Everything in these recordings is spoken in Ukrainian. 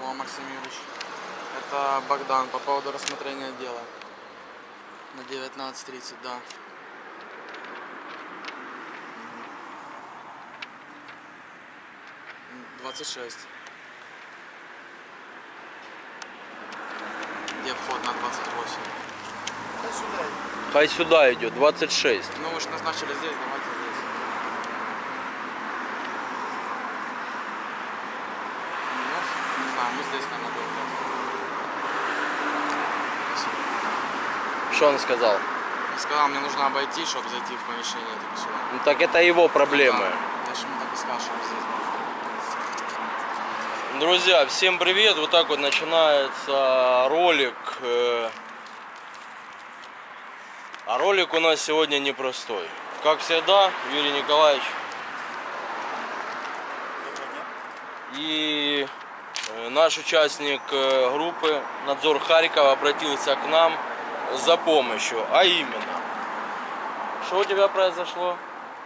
Алло, Максим Юрьевич. Это Богдан по поводу рассмотрения дела. На 19:30, да. Угу. 26. Где вход на 28? Хай сюда идет, 26. Ну вы же назначили здесь, давайте здесь. Ну, не знаю, мы здесь, наверное, будем брать. Спасибо. Что он сказал? Он сказал, мне нужно обойти, чтобы зайти в помещение типа сюда. Ну так это его проблемы. Да, я же ему так и сказал, что мы здесь будем. Друзья, всем привет! Вот так вот начинается ролик. А ролик у нас сегодня непростой. Как всегда, Юрий Николаевич. И наш участник группы «Надзор Харькова» обратился к нам за помощью. А именно, что у тебя произошло?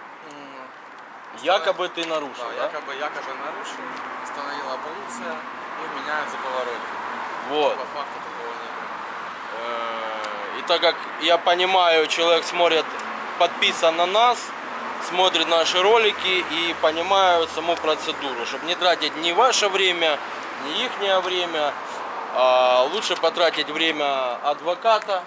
Якобы ты нарушил, Да, да? якобы нарушил, остановила полиция и меняется поворот. Вот. По факту такого не было. И так как я понимаю, человек смотрит, подписан на нас, смотрит наши ролики и понимают саму процедуру, чтобы не тратить ни ваше время, ни ихнее время, а лучше потратить время адвоката,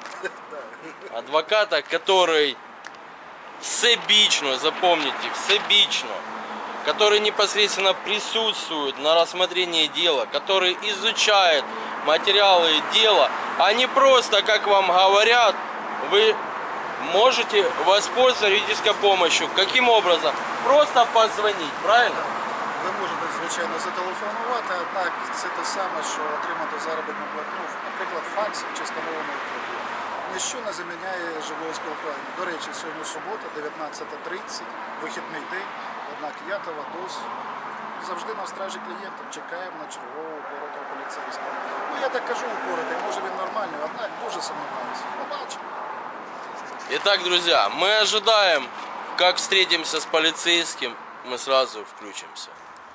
который всебічно, запомните, всебічно, который непосредственно присутствует на рассмотрении дела, который изучает материалы дела, а не просто, как вам говорят, вы можете воспользоваться юридической помощью. Каким образом? Просто позвонить, правильно? Ви можете, звичайно, зателефонувати, однак це те саме, що отримати заробітну платню, наприклад, факсом чи сканованою копією. Ніщо не заміняє живого спілкування. До речі, сьогодні субота, 19:30, вихідний день, однак я та Вадос завжди на стражі клієнтам, чекаємо на чергового упоротого поліцейського. Ну я так кажу упоротий, може він нормальний, однак дуже сумніваюся. Побачимо. Итак, друзья, мы ожидаем, как встретимся с полицейским, мы сразу включимся.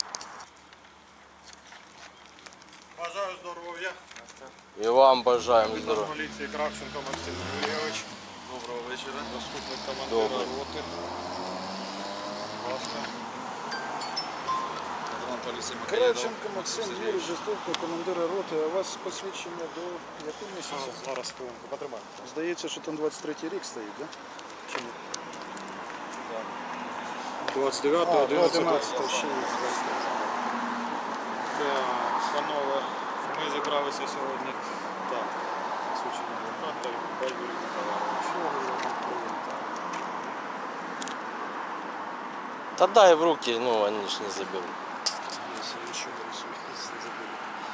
Бажаю здоров'я. И вам бажаем здоровья. Поліції Кравченко Максим Юрійович. Доброго вечора. Заступник командира Добрий. роти. Будь ласка. Кравченко Максим Юрійович, заступник командира роти, а у вас посвідчення до якого місяця? Зараз хвилинку потримаємо. Здається, що там 23-й рік стоїть, так? Чи ні? 29-го, 11 ще є. Панове, ми зібралися сьогодні. Так, посвідчення адвоката і Юрій Миколаївич. Що говорили нам клієнти? Да дай в руки, ну они ж не заберут. Якщо нічого не рисує, не забули.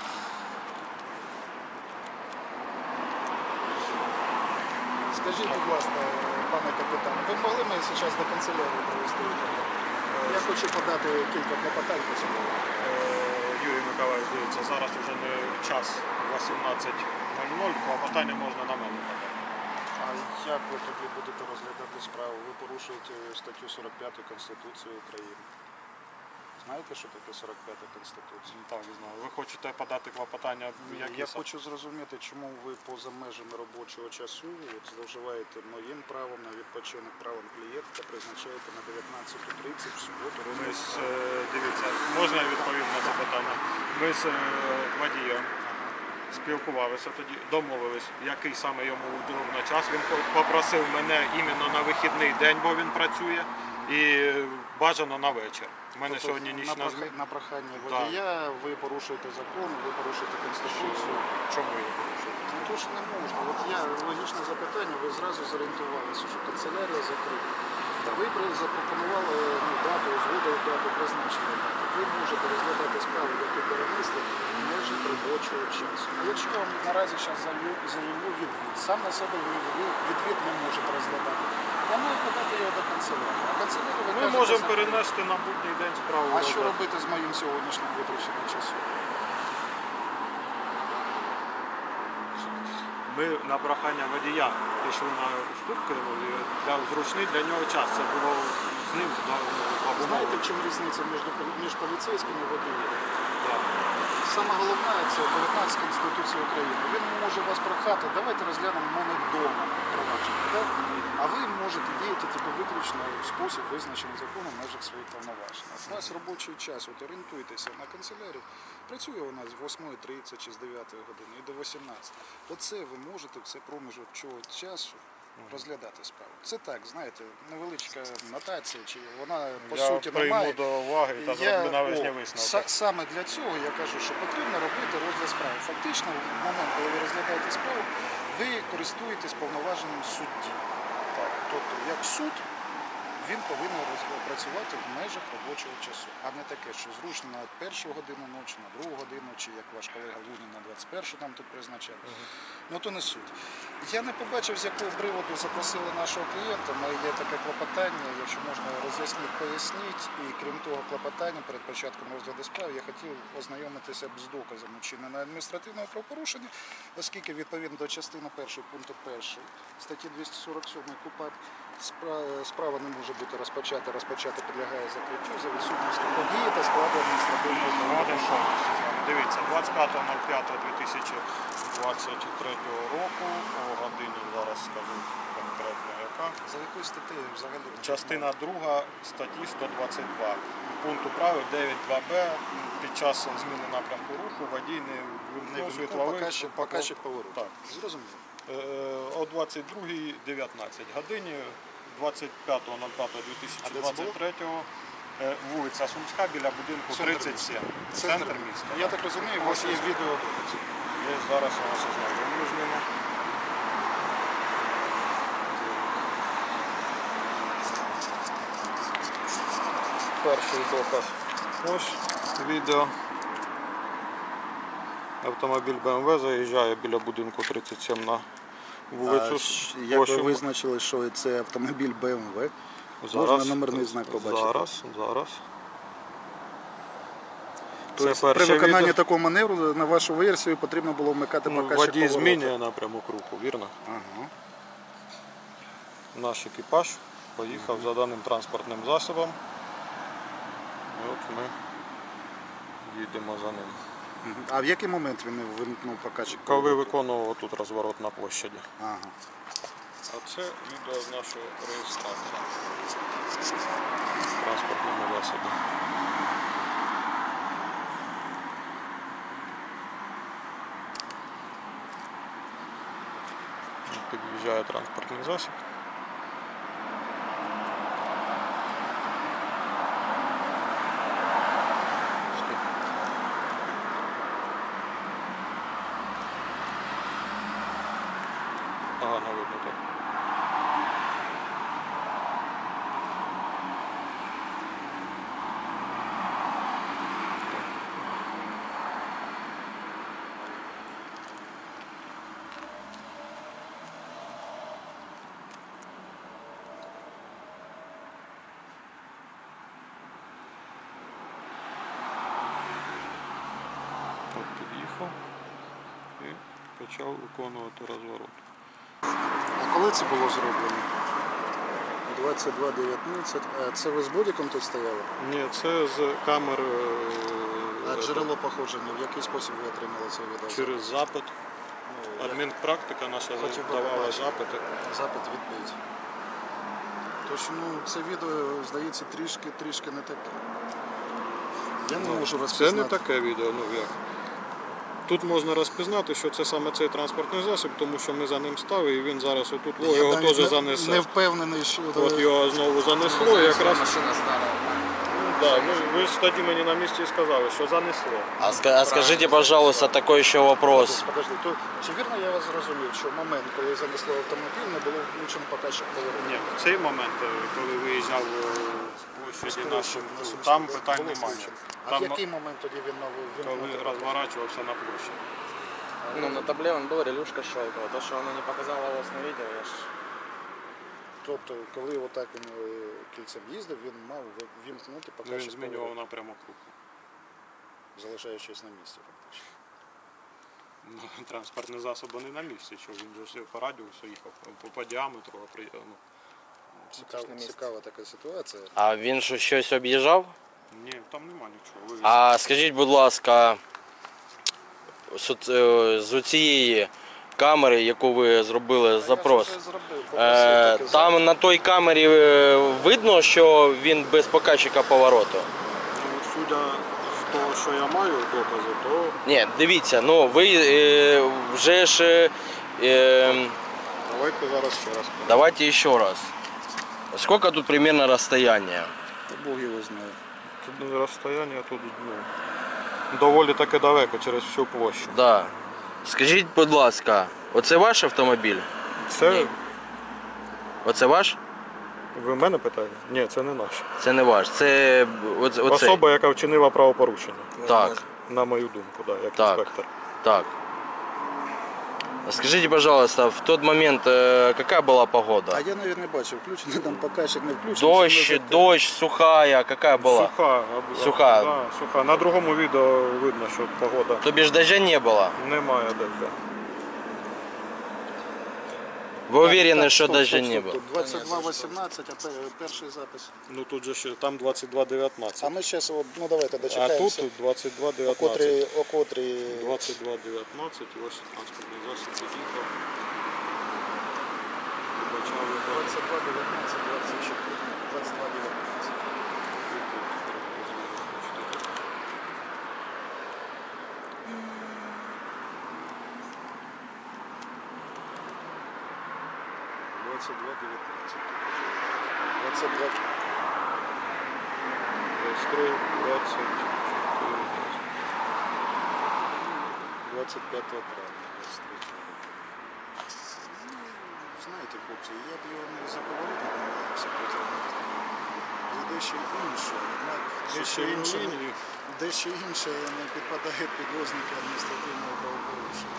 Скажіть, будь ласка, пане капітан, ви могли ми зараз до канцелярії провести? Я хочу подати кілька клопотань по цьому. Юрій Миколаївич, дивіться, зараз вже не час 18:00, клопотання можна на мене подати. А як ви тоді будете розглядати справу? Ви порушуєте статтю 45 Конституції України. Знаєте, що таке 45 Конституція? Так, знаю. Ви хочете подати клопотання? Я хочу зрозуміти, чому ви поза межами робочого часу зловживаєте моїм правом на відпочинок, правом клієнта, призначаєте на 19:30 в суботу. Дивіться, можна я відповім на це питання? Ми з водієм спілкувалися тоді, домовились, який саме йому удобно час. Він попросив мене іменно на вихідний день, бо він працює, і бажано на вечір. У мене сьогодні нічна зміна. На прохання водія ви порушуєте закон, ви порушуєте Конституцію. Чому я порушую? Ну то ж не можна. От я логічне запитання, ви зразу зорієнтувалися, що канцелярія закрита. Та ви запропонували дату, узгодили дату призначення дати. Ви можете розглядати справи, які перенесли в межі робочого часу. А якщо я вам наразі зараз заявлю відвід, сам на себе відвід не можете розглядати, я маю подати його до канцелярії. А канцелярія, ви Ми кажете, можемо закрита. перенести на будній день справу. А що робити з моїм сьогоднішнім витраченим часом? Ми на прохання водія пішли на уступки, зручний для нього час. Це було з ним Знаєте, в чому різниця між поліцейським і водієм? Да. Саме головне – це 19 Конституції України. Він може вас прохати, давайте розглянемо в мене вдома провадження. Да? А ви можете діяти тільки виключно в спосіб, визначений законом в межах своїх повноважень. У вас робочий час, от орієнтуйтеся на канцелярію. Працює вона з 8:30 чи з 9 години і до 18. Оце ви можете в цей проміжок часу розглядати справу. Це так, знаєте, невеличка нотація, чи вона по Я суті прийму немає. до уваги та зроблю належні висновки. Саме для цього я кажу, що потрібно робити розгляд справи. Фактично, в момент, коли ви розглядаєте справу, ви користуєтесь повноваженням судді. Тобто, як суд, він повинен працювати в межах робочого часу, а не таке, що зручно на 1 годину ночі, на 2 годину, чи як ваш колега Лунін на 21 там тут призначав. Ну то не суть. Я не побачив, з якого приводу запросили нашого клієнта. Є таке клопотання, якщо можна роз'яснити, поясніть. І крім того клопотання, перед початком розгляду справи, я хотів ознайомитися з доказами вчиненого адміністративного правопорушення, оскільки відповідно до частини 1 пункту 1 статті 247 КУпАП справа не може бути розпочата підлягає закриттю за відсутністю події та складу адміністративного правопорушення. Дивіться, 25.05.2023 року, по годині, зараз скажу конкретно яка. За якою статтею взагалі? Частина 2 статті 122. Пункту правил 9.2б під час зміни напрямку руху водій не вимкнув світловий показчик повороту. Так. Зрозуміло. О 22.19 годині 25.05.2023 вулиця Сумська біля будинку 37. Центр міста. Я так розумію, у вас є відео. Я зараз у нас ознайомлю з ними. Перший доказ. Ось відео. Автомобіль BMW заїжджає біля будинку 37 на вулицю. Як ви Ощем. визначили, що це автомобіль BMW? Зараз, Можна номерний знак побачити? Зараз. Тобто, при виконанні такого маневру, на вашу версію, потрібно було вмикати показчик Водій повороту. змінює напрямок руху, вірно? Ага. Наш екіпаж поїхав за даним транспортним засобом. І от ми їдемо за ним. А в який момент він вимкнув показчик Коли повороту? виконував тут розворот на площаді. Ага. А це відео з нашої реєстрації в транспортному засобі. Під'їжджає транспортний засіб. Погано видно так. От під'їхав і почав виконувати розворот. А коли це було зроблено? 22:19. А це ви з бодіком тут стояли? Ні, це з камер А джерело походження, в який спосіб ви отримали це відео? через запит. Ну, Адмінпрактика наша хотів би давала побачити. запити. Запит відбить. Тож, це відео, здається, трішки не таке. Я не можу розпізнати. Це не таке відео, ну як. Тут можна розпізнати, що це саме цей транспортний засіб, тому що ми за ним стали і він зараз отут, о, Я його навіть теж занесе. не впевнений, що... От його знову занесло, і якраз. Машина старая. Да, ну, ви ж тоді мені на місці сказали, що занесло. А скажите, пожалуйста, такой еще вопрос. Подожди, то, чи вірно я вас зрозумів, що в момент, коли занесло автомобіль, не було включено показчик повороту? Ні, в цей момент, коли виїжджав з площаді нашим, там питань немає. А в Там, який момент тоді він коли вимкнув? розворачувався на площі. Ну, на табле он был, релюшка щелкала. То, что оно не показало вас на видео, я ж... Тобто, коли отак він кільцем їздив, він мав вимкнути Він показчик змінював повороту, напрямок руху. залишаючись на місці фактично. Ну, транспортний засіб не на місці, що він же все по радіусу їхав, по діаметру, Цікава така ситуація. А він що, щось об'їжджав? Ні, там нема нічого. А скажіть, будь ласка, з цієї камери, яку ви зробили запрос, там на той камері видно, що він без показчика повороту? Ну, судя з того, що я маю докази, то Ні, дивіться, ну ви вже ж... давайте зараз ще раз. Давайте еще раз. Сколько тут примерно расстояние? Бог його знає. Тут розстояння тут доволі таки далеко через всю площу. Да. Скажіть, будь ласка, оце ваш автомобіль? Це Ні. Оце ваш? ви мене питаєте? Ні, це не наш. Це не ваш. Це оце. Особа, яка вчинила правопорушення. Так, На мою думку, да, як Так. інспектор. так. Скажите, пожалуйста, в тот момент какая была погода? А я навіть не бачив, включений там показчик, не включений. Дождь, сухая, какая была? Суха. Суха. Да, суха. На другому відео видно, що погода То бишь дождя не было? немає дождя. Вы уверены, что дождя не было? 22:18, а перший запис. Ну тут же ще там 22:19. А ми зараз, ну давайте А дочекаємося. тут 22:19. О котрій 22:19 і ось транспортний засіб під'їхав. Почав його 22:19, 24, 22:19. Реєструю 25 травня. Знаєте, хлопці, я б його не за поворотник намагався притягнути. Є дещо інше, однак дещо інше не підпадає під ознаки адміністративного правопорушення.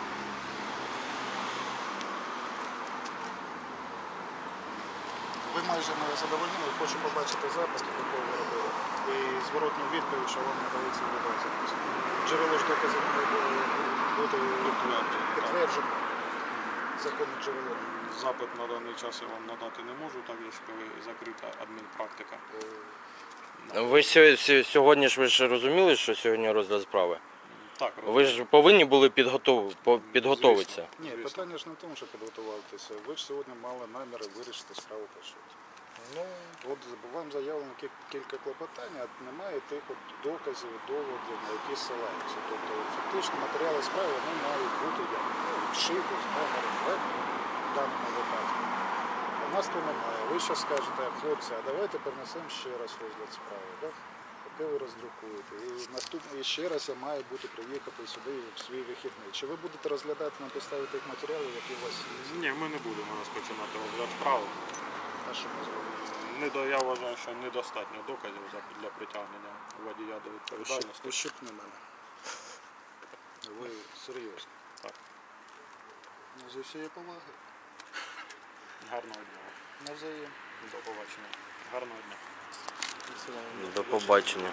Ви майже мене задовольнили, хочу побачити запис, якого ви робили. І зворотну відповідь, що вам надається відеозапис. Джерело ж доказів має бути підтверджено. Законне джерело. Запит на даний час я вам надати не можу, так як коли закрита адмінпрактика. Ви сьогодні ж ви ж розуміли, що сьогодні розгляд справи? Так, Ви ж повинні були підготуватися. Ні, питання ж не в тому, що підготуватися. Ви ж сьогодні мали наміри вирішити справу по суті. Ну, от вам заявлено кілька клопотань, а немає тих от доказів, доводів, на які ссилаються. Тобто фактично матеріали справи вони мають бути як вшити з номером, так, в даному випадку. У нас то немає. Ви ще скажете, хлопці, а давайте перенесемо ще раз розгляд справи, так? Яке ви роздрукуєте. І наступний ще раз я маю бути приїхати сюди в свій вихідний. Чи ви будете розглядати на підставі тих матеріалів, які у вас є? Ні, ми не будемо розпочинати розгляд справи. А що ми зробимо? Я вважаю, що недостатньо доказів для притягнення водія до відповідальності. Ущипни мене. Ви серйозно. Так. Ну, зі всієї поваги. Гарного дня. Навзаєм. До побачення. Гарного дня. До побачення.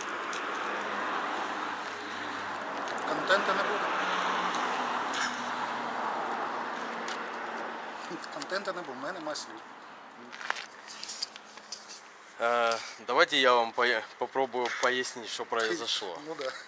Контенту не буде. Контенту не буде, в мене нема слів. Давайте я вам попробую пояснить, что произошло. Ну да.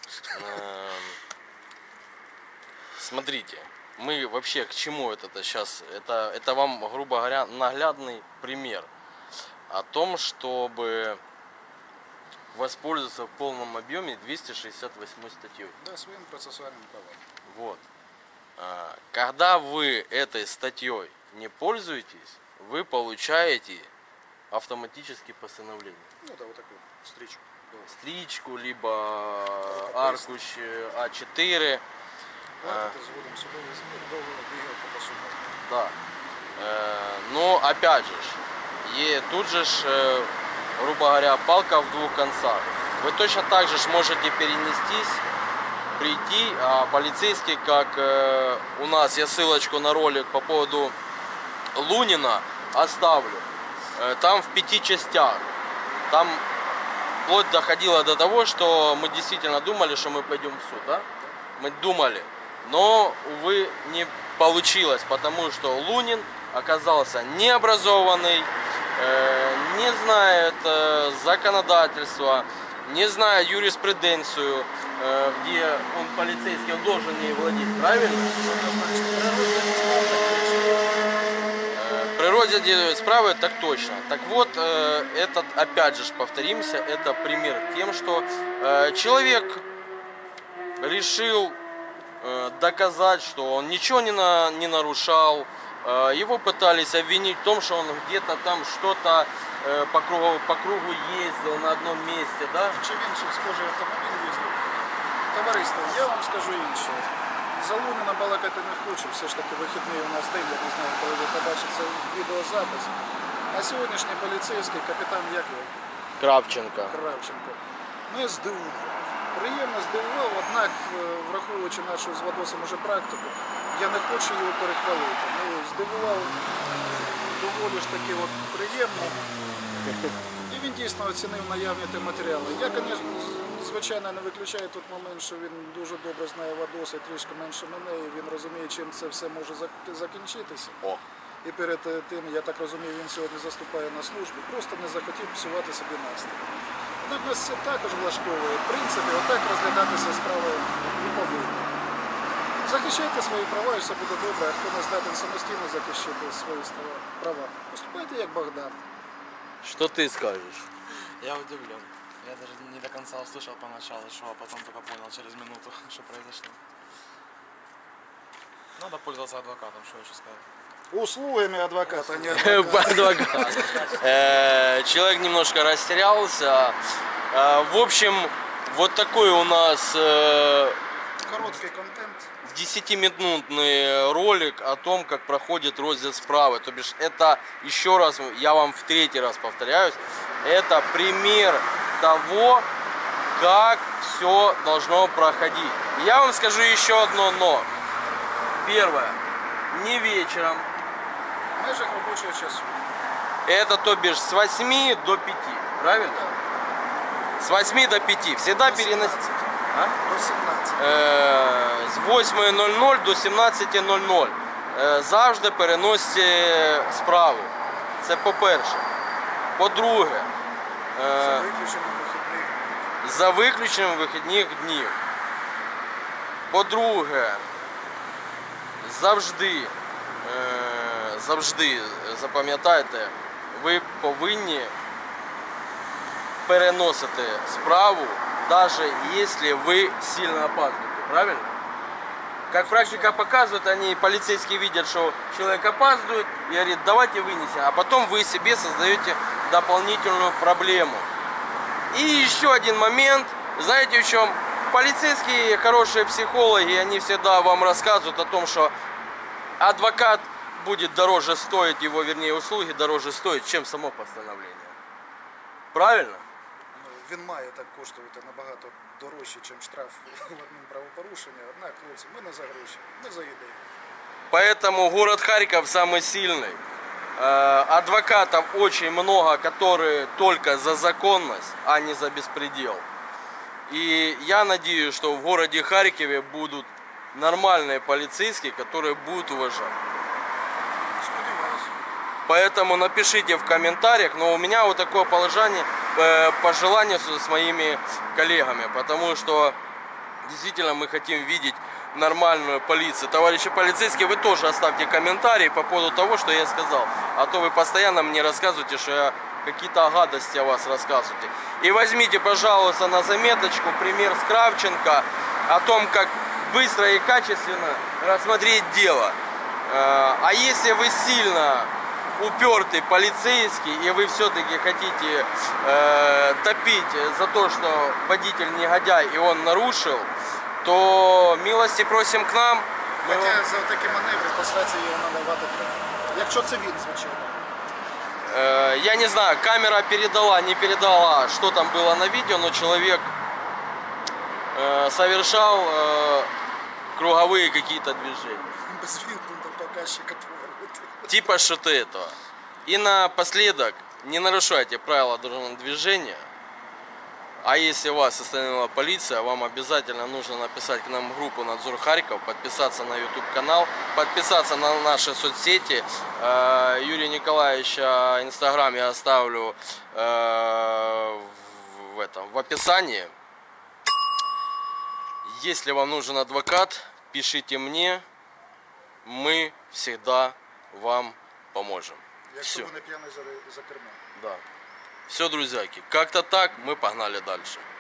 Смотрите, мы вообще к чему это сейчас? Это вам, грубо говоря, наглядный пример о том, чтобы воспользоваться в полном объеме 268 статьей. Да, своим процессуальным правом. Вот. Когда вы этой статьей не пользуетесь, вы получаете автоматически постановление. Ну да, вот такую встречу. Стрічку, либо аркуш А4. Давайте зводим судовий збір, довго бігати по судах. Да. Но опять же, тут же, грубо говоря, палка в двух концах. Вы точно так же можете перенестись, прийти, а полицейский, как у нас, я ссылочку на ролик по поводу Лунина оставлю. Там в 5 частях. Там вплоть доходило до того, что мы действительно думали, что мы пойдем в суд. Да? Мы думали. Но, увы, не получилось, потому что Лунин оказался необразованный, не знает законодательства, не знает юриспруденцию, где он полицейский, он должен ей владеть, правильно? Природе делают справы, так точно. Так вот, это, опять же, повторимся, это пример тем, что человек решил доказать, что он ничего не нарушал. Его пытались обвинить в том, что он где-то там что-то по кругу ездил на одном месте, да? Чи він ще схожий автомобіль їздив? Товариство, я вам скажу інше. За Луніна балакати не хочу, все ж таки вихідний у нас день, я не знаю, коли ви побачите відеозапис. А сьогоднішній поліцейський капітан як його? Кравченко. Кравченко. Мене здивував. Приємно здивував, однак, враховуючи нашу з Вадосом уже практику, я не хочу його перехвалити. Ну, здивував доволі ж таки от приємно. І він дійсно оцінив наявні ті матеріали. Я, звичайно, не виключаю тут момент, що він дуже добре знає Вадоса, трішки менше мене, і він розуміє, чим це все може закінчитися. І перед тим, я так розумію, він сьогодні заступає на службу, просто не захотів псувати собі настрій. Однак нас це також влаштовує. В принципі, отак розглядатися справи не повинні. Захищайте свої права і все буде добре, а хто не здатен самостійно захищати свої права, поступайте як Богдан. Что ты скажешь? Я удивлен. Я даже не до конца услышал поначалу, что, а потом только понял через минуту, что произошло. Надо пользоваться адвокатом, что еще сказать. Услугами адвоката, а не адвоката. Адвокат. Человек немножко растерялся. В общем, вот такой у нас Короткий контент. 10-минутный ролик о том, как проходит розыск справы. То бишь, это, еще раз, я вам в третий раз повторяюсь, это пример того, как все должно проходить. Я вам скажу еще одно но. Первое. Не вечером. В межах робочого часу. Это, то бишь, с 8 до 5. Правильно? С 8 до 5. Всегда переносить. До 17. З 8:00 до 17:00 завжди переносите справу. Це по-перше. По-друге, За виключенням вихідних. за виключенням вихідних днів. По-друге, завжди запам'ятайте, ви повинні переносити справу, даже если вы сильно опаздываете, правильно? Как практика показывает, они, полицейские видят, что человек опаздывает и говорит, давайте вынесем, а потом вы себе создаете дополнительную проблему. И еще один момент, знаете в чем? Полицейские, хорошие психологи, они всегда вам рассказывают о том, что адвокат будет дороже стоить, его, вернее, услуги дороже стоить, чем само постановление. Правильно? Він має так коштувати набагато дорожче, ніж штраф в одному правопорушенні. Однак, хлопці, ми не за гроші, ми за ідею. Поэтому город Харьков самый сильный. Адвокатов очень много, которые только за законность, а не за беспредел. И я надеюсь, что в городе Харькове будут нормальные полицейские, которые будут уважать. Сподіваюся. Поэтому напишите в комментариях, но у меня вот такое пожелание с моими коллегами, потому что действительно мы хотим видеть нормальную полицию. Товарищи полицейские, вы тоже оставьте комментарии по поводу того, что я сказал, а то вы постоянно мне рассказываете, что я какие-то гадости о вас рассказываете. И возьмите, пожалуйста, на заметочку пример с Кравченко о том, как быстро и качественно рассмотреть дело. А если вы сильно упертый полицейский и вы все-таки хотите топить за то, что водитель негодяй и он нарушил, то милости просим к нам. Хоча за такі маневри послати його надавати треба. Якщо це він, звичайно. Я не знаю, камера передала, не передала, что там было на видео, но человек совершал круговые какие-то движения. Без відповіді показчика повороти. Типа что-то этого. И напоследок, не нарушайте правила дорожного движения. А если вас остановила полиция, вам обязательно нужно написать к нам в группу «Надзор Харьков», подписаться на YouTube канал, подписаться на наши соцсети. Юрия Николаевича Инстаграм я оставлю в описании. Если вам нужен адвокат, пишите мне, мы всегда вам поможем. Якщо Все, ви не п'яний за кермом. да. Все, друзьяки, как-то так, мы погнали дальше.